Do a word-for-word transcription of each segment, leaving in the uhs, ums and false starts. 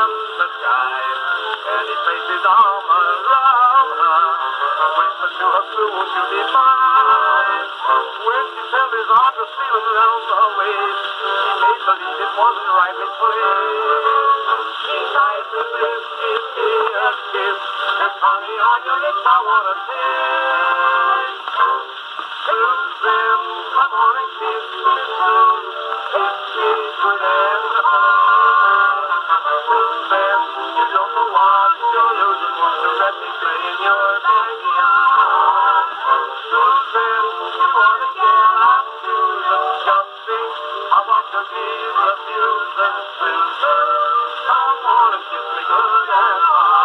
the sky, and he placed his arm around her, whispered to her, soon won't you be mine? When she felt his arm was stealing around her waist, she made believe it wasn't right between. Be nice and kiss, kiss me a kiss, there's honey on your lips I wanna taste. Susan, come on and kiss me soon, kiss me good and hard. Susan, you don't know what you're losing, won't you let me play in your backyard? Susan, you ought to get up to the jumping, I want to be refusing. Susan, come on and kiss me good and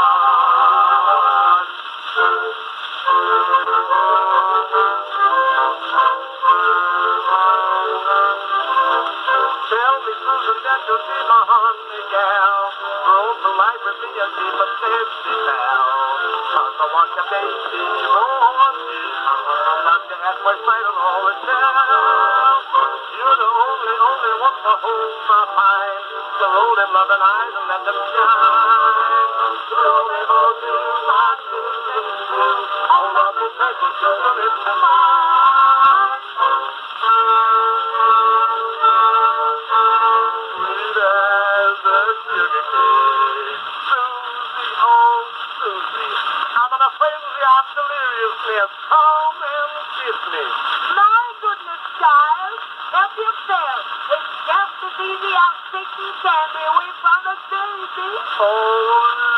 hard. Tell me, Susan, that you'll be my honey gal, roll the life with me and keep a safety pal. Cause I want your baby, roll on me, not to have my sight on all the time. You're the only, only one to hold my mind, so roll them loving eyes and let them shine. Roll them all to my Susan, I'll love you, precious Susan, it's mine. Sweet as a sugar cake, Susie, oh Susie, I'm in a frenzy of deliriousness. Come and kiss me. My goodness, child, help yourself. It's just as easy as taking candy away from a baby. Oh,